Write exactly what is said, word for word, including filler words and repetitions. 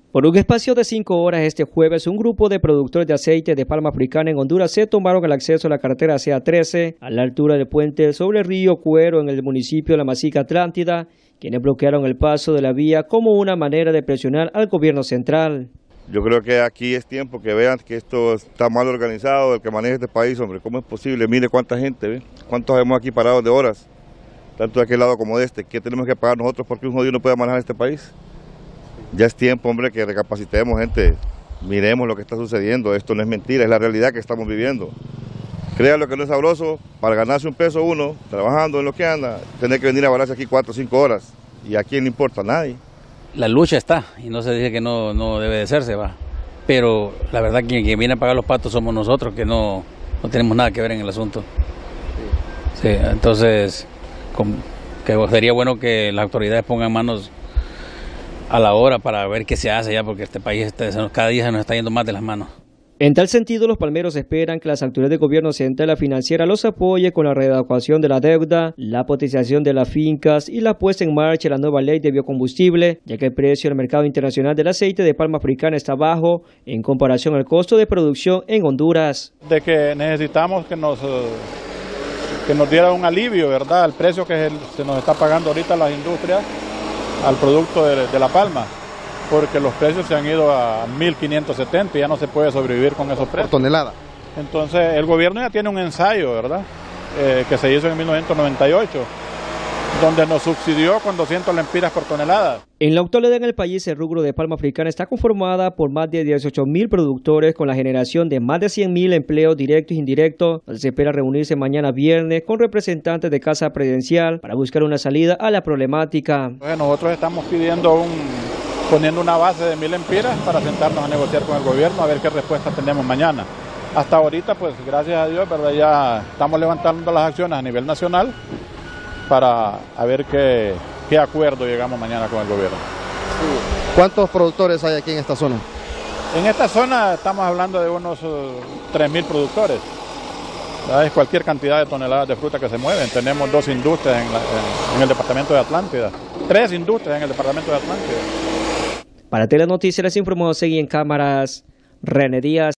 Por un espacio de cinco horas este jueves, un grupo de productores de aceite de palma africana en Honduras se tomaron el acceso a la carretera C A trece a la altura del puente sobre el río Cuero en el municipio de La Masica Atlántida, quienes bloquearon el paso de la vía como una manera de presionar al gobierno central. Yo creo que aquí es tiempo que vean que esto está mal organizado, el que maneja este país, hombre, ¿cómo es posible? Mire cuánta gente, ¿ve? ¿Cuántos hemos aquí parados de horas? Tanto de aquel lado como de este. ¿Qué tenemos que pagar nosotros porque un jodido no puede manejar este país? Ya es tiempo, hombre, que recapacitemos, gente. Miremos lo que está sucediendo. Esto no es mentira, es la realidad que estamos viviendo. Créanlo que no es sabroso, para ganarse un peso uno, trabajando en lo que anda, tener que venir a vararse aquí cuatro o cinco horas. ¿Y a quién le importa? A nadie. La lucha está, y no se dice que no, no debe de hacerse, va. Pero la verdad que quien viene a pagar los patos somos nosotros, que no, no tenemos nada que ver en el asunto. Sí, entonces, con, que sería bueno que las autoridades pongan manos a la hora para ver qué se hace ya, porque este país este, cada día se nos está yendo más de las manos. En tal sentido, los palmeros esperan que las autoridades del gobierno central y la financiera los apoye con la readecuación de la deuda, la potenciación de las fincas y la puesta en marcha de la nueva ley de biocombustible, ya que el precio del mercado internacional del aceite de palma africana está bajo en comparación al costo de producción en Honduras. De que necesitamos que nos, que nos diera un alivio, ¿verdad?, al precio que se nos está pagando ahorita las industrias al producto de, de la palma, porque los precios se han ido a mil quinientos setenta y ya no se puede sobrevivir con esos precios. Por tonelada. Entonces el gobierno ya tiene un ensayo, ¿verdad?, eh, que se hizo en mil novecientos noventa y ocho, donde nos subsidió con doscientas lempiras por tonelada. En la actualidad en el país, el rubro de palma africana está conformada por más de dieciocho mil productores con la generación de más de cien mil empleos directos e indirectos. Se espera reunirse mañana viernes con representantes de Casa Presidencial para buscar una salida a la problemática. Bueno, nosotros estamos pidiendo un, poniendo una base de mil lempiras para sentarnos a negociar con el gobierno a ver qué respuesta tenemos mañana. Hasta ahorita, pues gracias a Dios, ¿verdad?, ya estamos levantando las acciones a nivel nacional para a ver qué, qué acuerdo llegamos mañana con el gobierno. ¿Cuántos productores hay aquí en esta zona? En esta zona estamos hablando de unos uh, tres mil productores. ¿Verdad? Es cualquier cantidad de toneladas de fruta que se mueven. Tenemos dos industrias en, la, en, en el departamento de Atlántida, tres industrias en el departamento de Atlántida. Para Telenoticias les informó, seguí en cámaras, René Díaz.